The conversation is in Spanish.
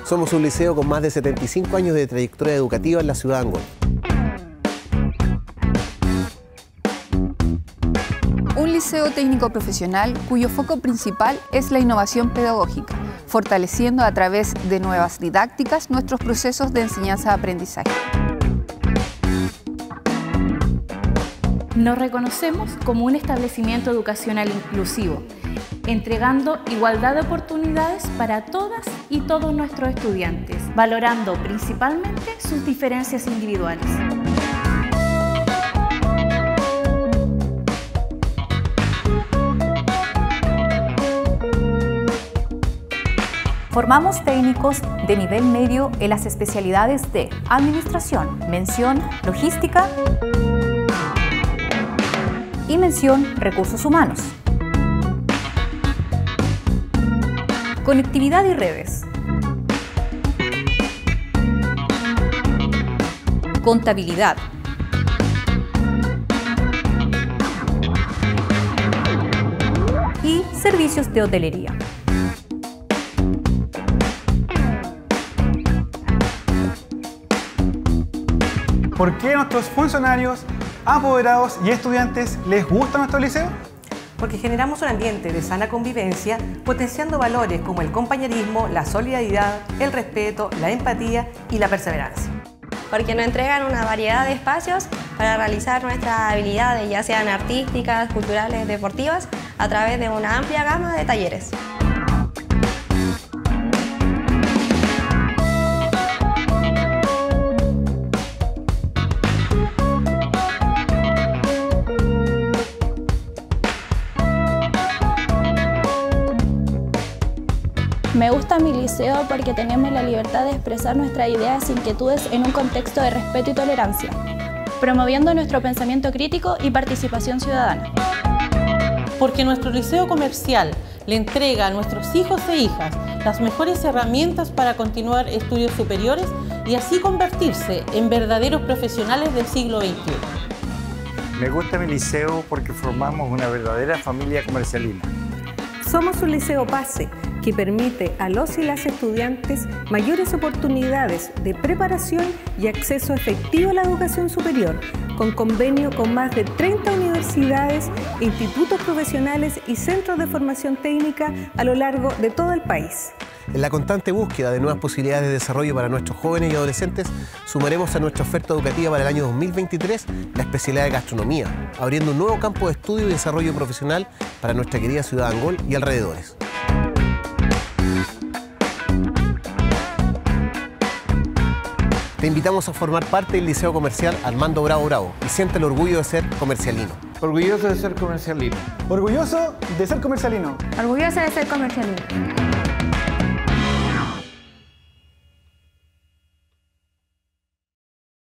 Somos un liceo con más de 75 años de trayectoria educativa en la ciudad de Angol. Un liceo técnico profesional cuyo foco principal es la innovación pedagógica, fortaleciendo a través de nuevas didácticas nuestros procesos de enseñanza-aprendizaje. Nos reconocemos como un establecimiento educacional inclusivo, entregando igualdad de oportunidades para todas y todos nuestros estudiantes, valorando principalmente sus diferencias individuales. Formamos técnicos de nivel medio en las especialidades de Administración, Mención Logística y Mención Recursos Humanos. Conectividad y redes. Contabilidad. Y servicios de hotelería. ¿Por qué a nuestros funcionarios, apoderados y estudiantes les gusta nuestro liceo? Porque generamos un ambiente de sana convivencia, potenciando valores como el compañerismo, la solidaridad, el respeto, la empatía y la perseverancia. Porque nos entregan una variedad de espacios para realizar nuestras habilidades, ya sean artísticas, culturales, deportivas, a través de una amplia gama de talleres. Me gusta mi liceo porque tenemos la libertad de expresar nuestras ideas e inquietudes en un contexto de respeto y tolerancia, promoviendo nuestro pensamiento crítico y participación ciudadana. Porque nuestro liceo comercial le entrega a nuestros hijos e hijas las mejores herramientas para continuar estudios superiores y así convertirse en verdaderos profesionales del siglo XXI. Me gusta mi liceo porque formamos una verdadera familia comercialina. Somos un liceo base que permite a los y las estudiantes mayores oportunidades de preparación y acceso efectivo a la educación superior, con convenio con más de 30 universidades, institutos profesionales y centros de formación técnica a lo largo de todo el país. En la constante búsqueda de nuevas posibilidades de desarrollo para nuestros jóvenes y adolescentes, sumaremos a nuestra oferta educativa para el año 2023 la especialidad de gastronomía, abriendo un nuevo campo de estudio y desarrollo profesional para nuestra querida ciudad de Angol y alrededores. Te invitamos a formar parte del Liceo Comercial Armando Bravo Bravo y siente el orgullo de ser comercialino. Orgulloso de ser comercialino. Orgulloso de ser comercialino. Orgullosa de ser comercialino.